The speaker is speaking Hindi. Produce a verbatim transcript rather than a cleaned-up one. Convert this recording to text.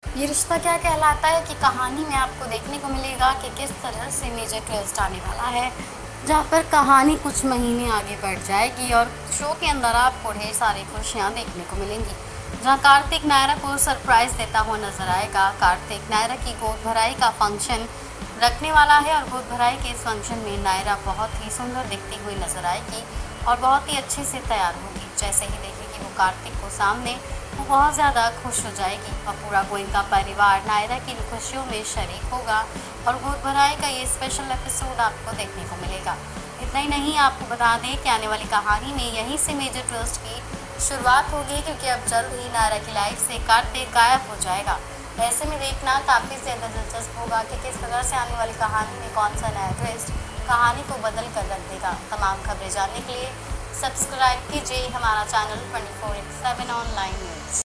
ये रिश्ता क्या कहलाता है कि कहानी में आपको देखने को मिलेगा कि किस तरह से मेजर ट्विस्ट आने वाला है, जहाँ पर कहानी कुछ महीने आगे बढ़ जाएगी और शो के अंदर आपको ढेर सारी खुशियाँ देखने को मिलेंगी। जहाँ कार्तिक नायरा को सरप्राइज देता हुआ नजर आएगा। कार्तिक नायरा की गोद भराई का फंक्शन रखने वाला है और गोद भराई के इस फंक्शन में नायरा बहुत ही सुंदर दिखती हुई नजर आएगी और बहुत ही अच्छे से तैयार होगी। जैसे ही देखेगी वो कार्तिक को सामने, वो बहुत ज़्यादा खुश हो जाएगी और पूरा गोइंका परिवार नायरा की इन खुशियों में शरीक होगा और गोद भराई का ये स्पेशल एपिसोड आपको देखने को मिलेगा। इतना ही नहीं, आपको बता दें कि आने वाली कहानी में यहीं से मेजर ट्विस्ट की शुरुआत होगी, क्योंकि अब जल्द ही नायरा की लाइफ से कार्तिक गायब हो जाएगा। ऐसे में देखना काफ़ी ज़्यादा दिलचस्प होगा कि किस प्रकार से आने वाली कहानी में कौन सा नया ट्विस्ट कहानी को बदल कर रख देगा। तमाम खबरें जानने के लिए सब्सक्राइब कीजिए हमारा channel twenty four into seven online news.